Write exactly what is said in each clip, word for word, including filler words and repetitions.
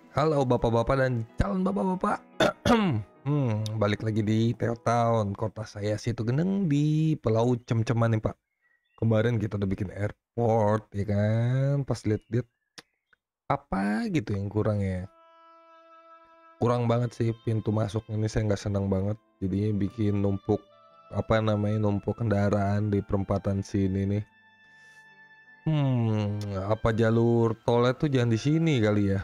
Halo bapak-bapak dan calon bapak-bapak. Hmm, balik lagi di Teo Town, kota saya Situ Geneng di Pulau Cem-Ceman nih Pak. Kemarin kita udah bikin airport ya kan, pas lihat-lihat apa gitu yang kurang ya. Kurang banget sih pintu masuk ini, saya nggak senang banget. Jadinya bikin numpuk apa namanya numpuk kendaraan di perempatan sini nih. Hmm, apa jalur tolnya tuh jangan di sini kali ya?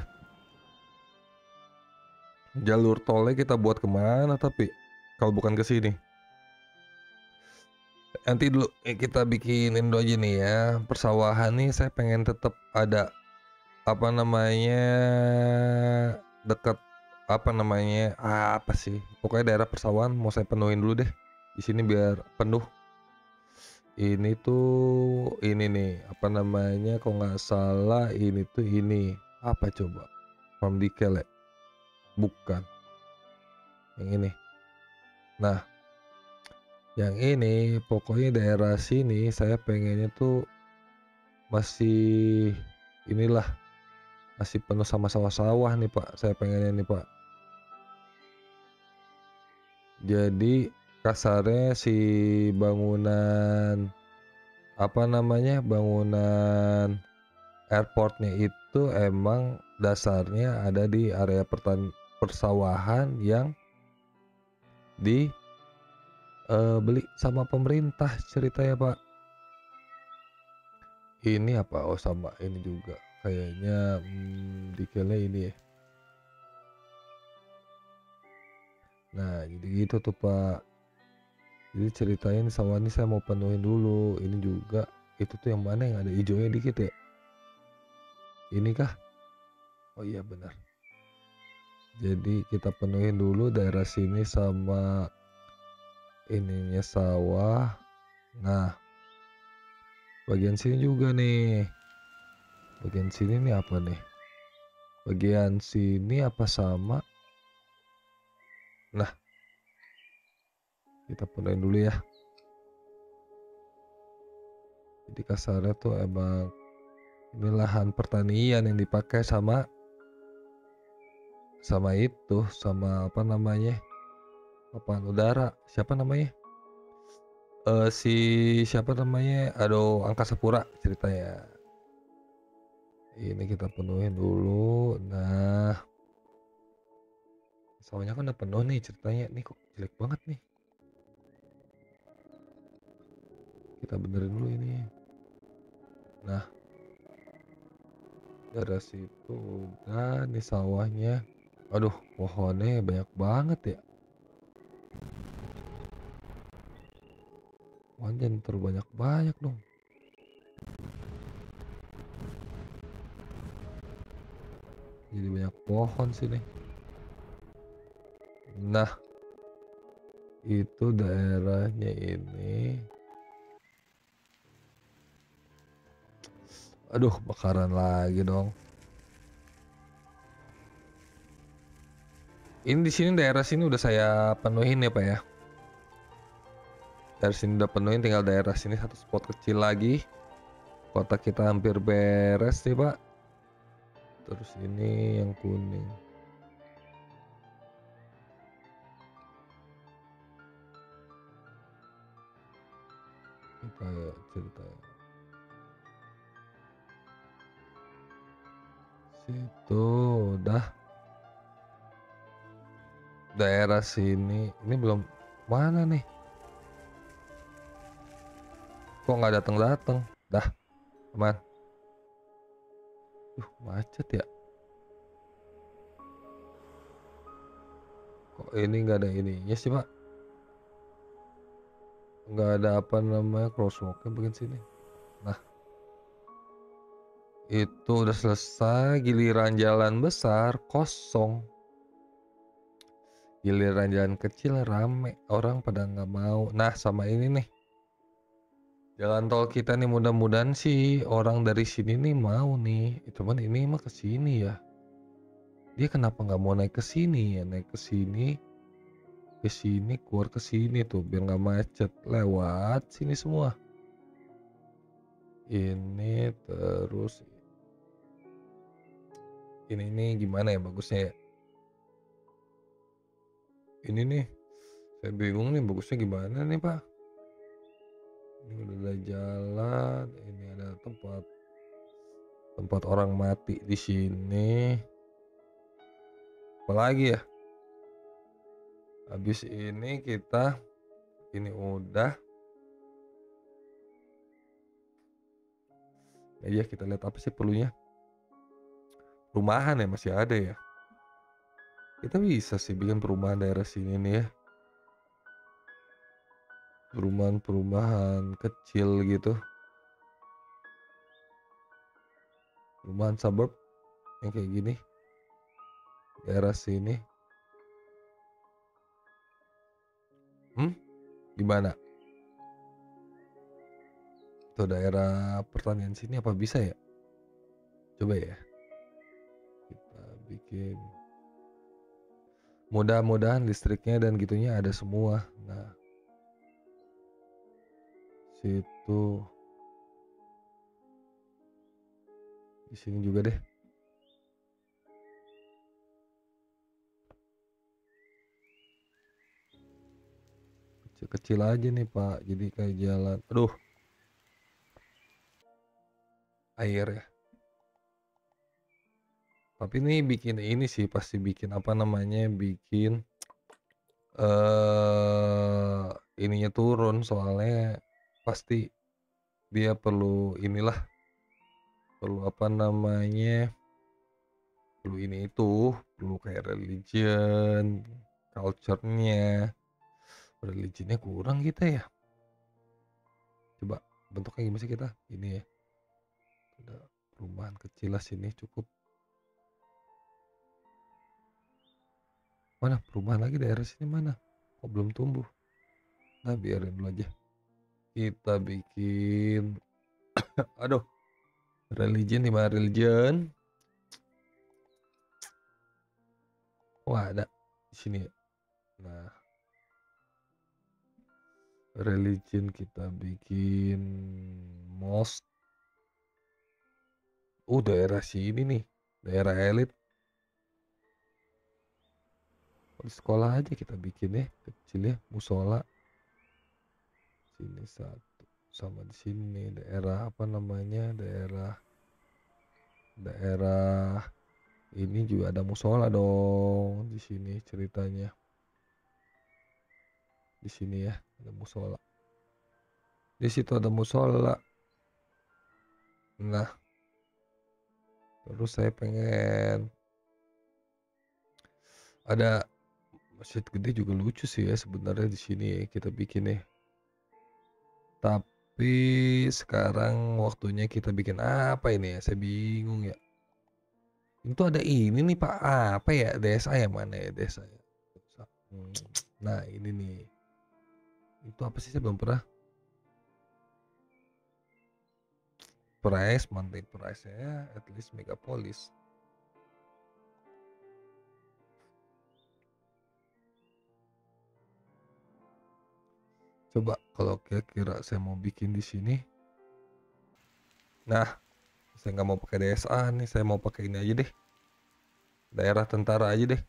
Jalur tolnya kita buat kemana tapi kalau bukan ke sini? Nanti dulu eh, kita bikinin dulu aja nih ya. Persawahan nih saya pengen tetap ada apa namanya dekat apa namanya apa sih? Pokoknya daerah persawahan mau saya penuhin dulu deh. Di sini biar penuh. Ini tuh ini nih apa namanya kalau nggak salah ini tuh ini apa coba? Farm Decay ya? Bukan. Yang ini. Nah, yang ini pokoknya daerah sini saya pengennya tuh masih inilah masih penuh sama sawah-sawah nih Pak, saya pengennya nih Pak. Jadi kasarnya si bangunan apa namanya bangunan airportnya itu emang dasarnya ada di area pertan persawahan yang di eh, beli sama pemerintah ceritanya Pak. Ini apa? Oh sama ini juga kayaknya hmm, detailnya ini ya. Nah jadi gitu tuh Pak. Jadi ceritain sawah ini saya mau penuhin dulu. Ini juga itu tuh yang mana yang ada hijaunya dikit ya? Ini kah? Oh iya benar. Jadi kita penuhin dulu daerah sini sama ininya sawah. Nah, bagian sini juga nih. Bagian sini nih apa nih? Bagian sini apa sama? Nah, kita penuhin dulu ya. Jadi kasarnya tuh emang ini lahan pertanian yang dipakai sama sama itu, sama apa namanya? Papan udara. Siapa namanya? Eh si siapa namanya? Aduh, Angkasa Pura ceritanya. Ini kita penuhin dulu. Nah, sawahnya kan udah penuh nih ceritanya. Nih kok jelek banget nih. Kita benerin dulu ini. Nah, dari situ udah nih sawahnya. Aduh, pohonnya banyak banget ya. Pohon jangan terlalu banyak-banyak dong. Jadi banyak pohon sini. Nah, itu daerahnya ini. Aduh, bakaran lagi dong. Ini di sini daerah sini udah saya penuhin ya Pak ya. Dari sini udah penuhin, tinggal daerah sini satu spot kecil lagi. Kota kita hampir beres nih Pak. Terus ini yang kuning. Apa ya ceritanya? Situ udah daerah sini. Ini belum mana nih? Kok nggak datang-datang? Dah, aman. Duh, macet ya. Kok ini nggak ada ininya sih Pak? Nggak ada apa namanya crosswalknya bagian sini. Nah, itu udah selesai. Giliran jalan besar kosong. Giliran jalan kecil rame. Orang pada nggak mau. Nah, sama ini nih. Jalan tol kita nih mudah-mudahan sih orang dari sini nih mau nih. Cuman ini mah ke sini ya. Dia kenapa nggak mau naik ke sini ya? Naik ke sini, ke sini, keluar ke sini tuh biar nggak macet. Lewat sini semua. Ini terus Ini nih gimana ya bagusnya ya? Ini nih, saya bingung nih bagusnya gimana nih, Pak. Ini udah ada jalan, ini ada tempat tempat orang mati di sini. Apalagi ya? Habis ini kita ini udah. Ya iya kita lihat apa sih perlunya? Perumahan ya masih ada ya? Kita bisa sih bikin perumahan daerah sini nih ya. Perumahan-perumahan kecil gitu. Perumahan suburb yang kayak gini. Daerah sini. Hmm? Gimana? Tuh daerah pertanian sini apa bisa ya? Coba ya. Kita bikin. Mudah-mudahan listriknya dan gitunya ada semua. Nah, situ. Di sini juga deh. Kecil-kecil aja nih, Pak. Jadi kayak jalan. Aduh. Air ya. Tapi ini bikin ini sih pasti bikin apa namanya? Bikin eh ininya turun soalnya pasti dia perlu inilah perlu apa namanya? Perlu ini itu, perlu kayak religion, culture-nya. Religionnya kurang kita ya. Coba bentuknya gimana sih kita? Ini ya. Udah perumahan kecil lah sini cukup. Mana perumahan lagi daerah sini mana? Kok belum tumbuh? Nah biarin dulu aja. Kita bikin. Aduh. Religion di mana religion? Wah ada di sini ya. Nah. Religion kita bikin mosque. Oh daerah sini nih. Daerah elit. Di sekolah aja kita bikin ya. Kecil ya. Musola. Sini satu. Sama di sini daerah apa namanya? Daerah daerah ini juga ada musola dong di sini ceritanya. Di sini ya ada musola. Di situ ada musola. Nah, terus saya pengen ada masjid gede juga lucu sih ya sebenarnya di sini ya kita bikin ya. Tapi sekarang waktunya kita bikin apa ini ya? Saya bingung ya. Itu ada ini nih Pak, apa ya? Desa yang mana ya desa ya? Hmm, Nah ini nih. Itu apa sih saya belum pernah. Price, monthly price-nya at least megapolis. Coba kalau kira-kira saya mau bikin di sini. Nah, saya nggak mau pakai D S A nih, saya mau pakai ini aja deh. Daerah tentara aja deh.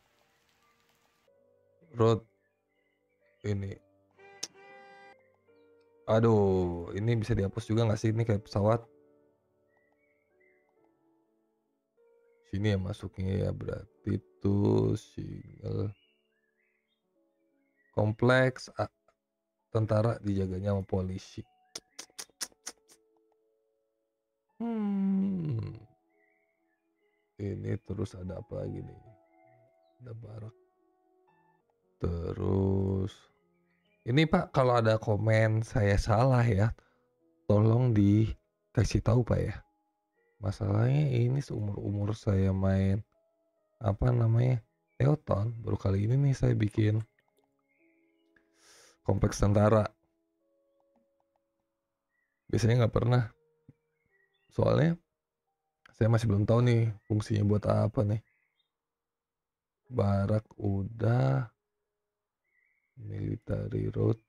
Road ini. Aduh, ini bisa dihapus juga nggak sih ini kayak pesawat? Sini ya masuknya ya berarti tuh single kompleks ah, tentara dijaganya sama polisi. Hmm. Ini terus ada apa lagi nih? Ada barak. Terus ini Pak kalau ada komen saya salah ya, tolong dikasih tahu Pak ya. Masalahnya ini seumur-umur saya main apa namanya? Eoton, baru kali ini nih saya bikin kompleks tentara. Biasanya nggak pernah. Soalnya saya masih belum tahu nih fungsinya buat apa nih. Barak udah, military road.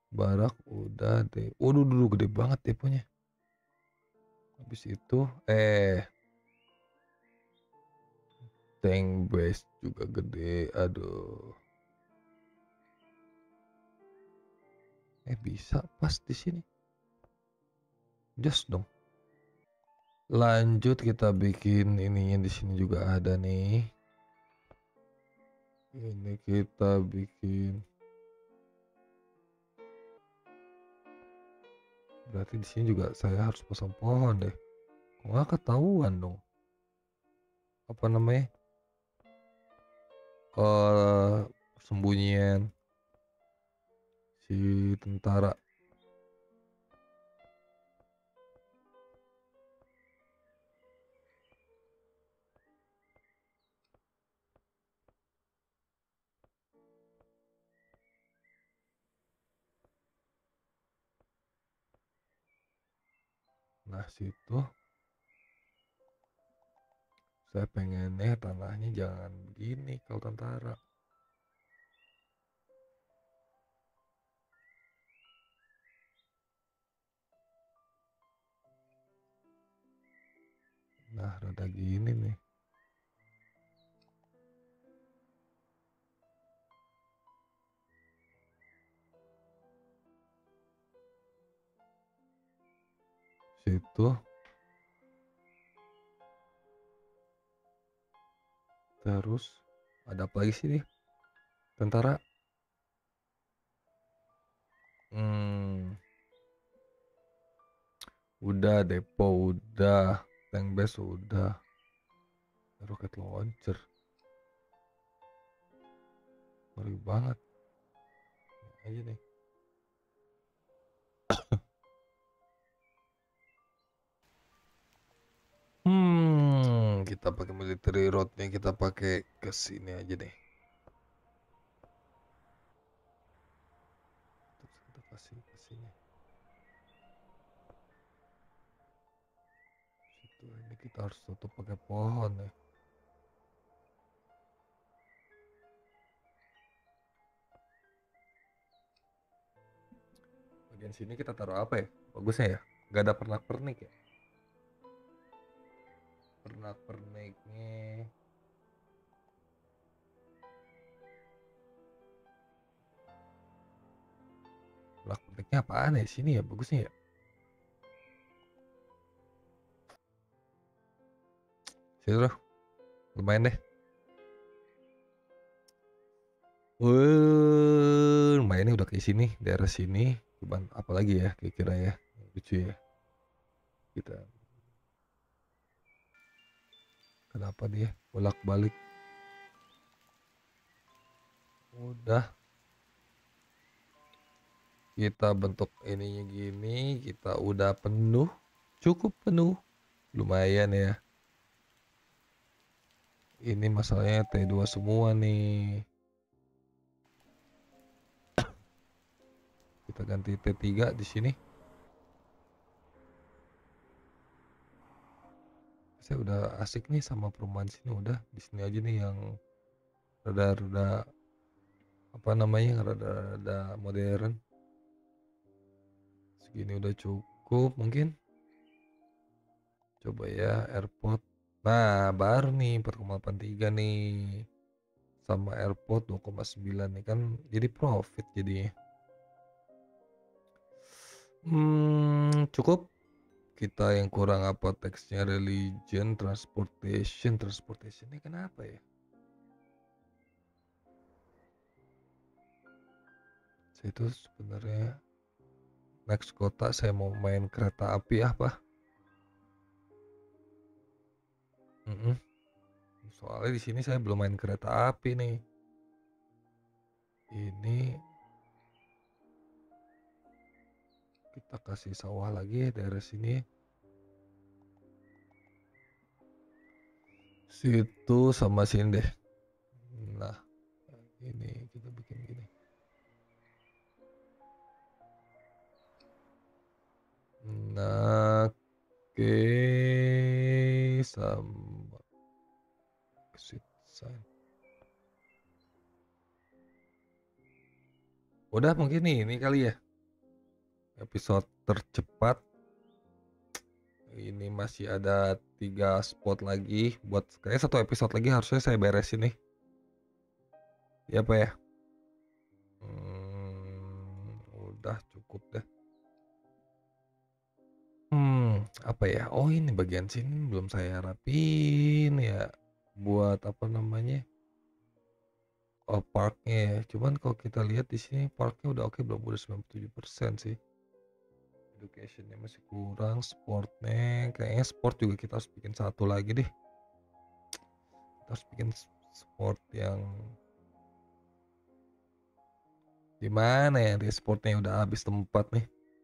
Barak udah deh. Waduh, dulu gede banget deponya. Habis itu eh tank base juga gede. Aduh. Eh bisa pas di sini. Just dong. Lanjut kita bikin ininya di sini juga ada nih. Ini kita bikin. Berarti di sini juga saya harus pasang pohon deh. Kok nggak ketahuan dong? Apa namanya? Eh sembunyian si tentara. Nah situ saya pengennya tanahnya jangan begini kalau tentara. Nah rada gini nih. Situ terus ada apa lagi sih nih tentara? Hmm, udah depo udah, tank base udah, rocket launcher, ngeri banget. Ini aja nih. Hmm, kita pakai military roadnya kita pakai ke sini aja deh. Terus kita kasih ke sini. Situ ini kita harus tutup pakai pohon ya. Bagian sini kita taruh apa ya? Bagusnya ya. Gak ada pernak-pernik ya. Pernak-perniknya. Pernak-perniknya apaan ya? Sini ya bagusnya ya. Situ loh. Lumayan deh. Wah, lumayan nih udah kayak sini, daerah sini. Cuman apalagi ya kira-kira ya. Lucu ya. Kita kenapa dia bolak-balik? Udah kita bentuk ininya gini, kita udah penuh, cukup penuh, lumayan ya. Ini masalahnya T dua semua nih. Kita ganti T tiga di sini. Saya udah asik nih sama perumahan sini, udah di sini aja nih yang rada-rada apa namanya, rada-rada modern. Segini udah cukup mungkin. Coba ya airport. Nah baru nih empat koma delapan tiga nih. Sama airport dua koma sembilan nih kan jadi profit jadinya. Hmm, cukup. Kita yang kurang apa teksnya, religion, transportation. Transportation ini kenapa ya? Saya itu sebenarnya next kota saya mau main kereta api apa? Mm-mm. Soalnya di sini saya belum main kereta api nih. Ini kita kasih sawah lagi ya daerah sini. Situ sama sini deh. Nah, ini kita bikin gini. Nah, oke sama exit sign. Udah mungkin nih, ini kali ya. episode tercepat. Ini masih ada tiga spot lagi buat kayaknya satu episode lagi harusnya saya beresin nih. Ya Pak ya. Hmm, udah cukup deh. Hmm, apa ya? Oh ini bagian sini belum saya rapin ya. Buat apa namanya? Oh parknya ya. Cuman kalau kita lihat di sini parknya udah oke belum? Udah sembilan puluh tujuh persen sih. Educationnya masih kurang, sportnya kayaknya sport juga kita harus bikin satu lagi deh. Kita harus bikin sport yang gimana ya? Di sportnya udah habis tempat nih.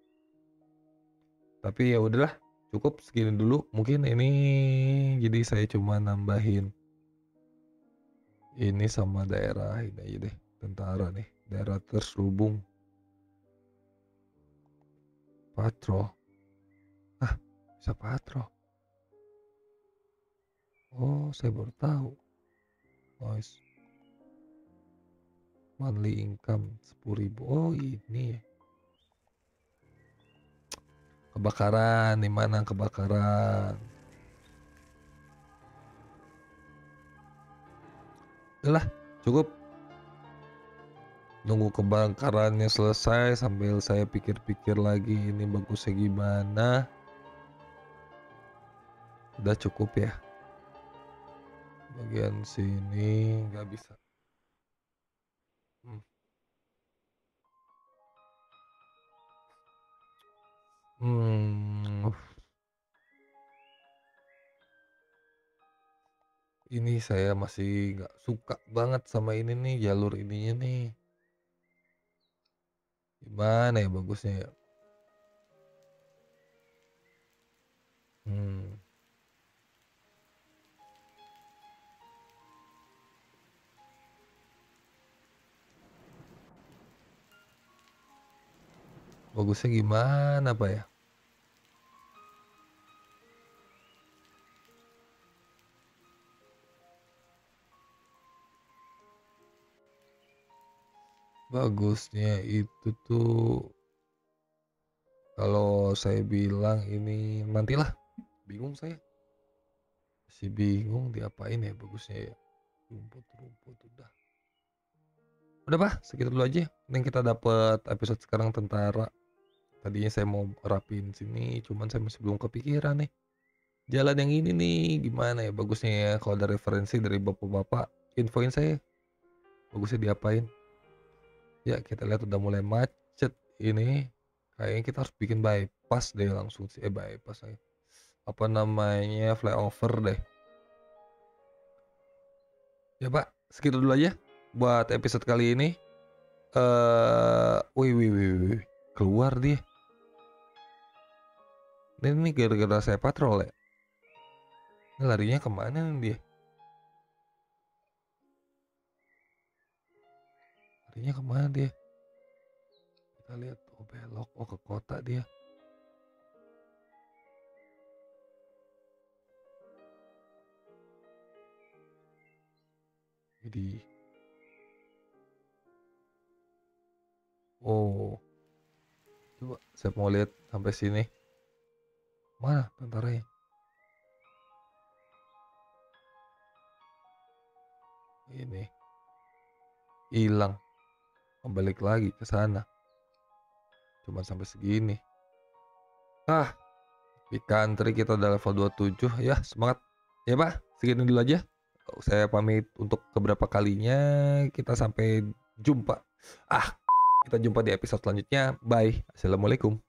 Tapi ya udahlah, cukup segini dulu. Mungkin ini jadi saya cuma nambahin ini sama daerah ini aja deh, tentara nih, daerah terselubung. Patrol. Ah, bisa patrol. Oh, saya baru tahu. Noise. Monthly income sepuluh ribu. Oh, ini ya. Kebakaran, di mana kebakaran? Udahlah, cukup. Nunggu kebakarannya selesai sambil saya pikir-pikir lagi ini bagusnya gimana. Udah cukup ya. Bagian sini nggak bisa. Hmm. Hmm. Ini saya masih nggak suka banget sama ini nih, jalur ininya nih. Gimana ya bagusnya ya? Hmm. Bagusnya gimana Pak ya? Bagusnya itu tuh kalau saya bilang ini nantilah, bingung saya. Masih bingung diapain ya bagusnya ya. Rumput-rumput udah. Udah Pak, segitu dulu aja. Mending kita dapat episode sekarang tentara. Tadinya saya mau rapin sini, cuman saya masih belum kepikiran nih. Jalan yang ini nih gimana ya bagusnya ya, kalau ada referensi dari bapak-bapak infoin saya. Bagusnya diapain? Ya kita lihat udah mulai macet ini. Kayaknya kita harus bikin bypass deh langsung sih. Eh bypass aja. Apa namanya flyover deh. Ya Pak, segitu dulu aja buat episode kali ini. Eh, wih wih wih wih, keluar dia. Ini nih gara-gara saya patrol ya. Ini larinya kemana nih dia? Larinya kemana dia? Kita lihat, oh belok, oh ke kota dia. Jadi, oh, coba saya mau lihat sampai sini. Mana tentaranya? Ini hilang, balik lagi ke sana. Cuma sampai segini. Ah, di country kita udah level dua puluh tujuh ya, semangat. Ya Pak, segini dulu aja. Saya pamit untuk keberapa kalinya. Kita sampai jumpa. Ah, kita jumpa di episode selanjutnya. Bye. Assalamualaikum.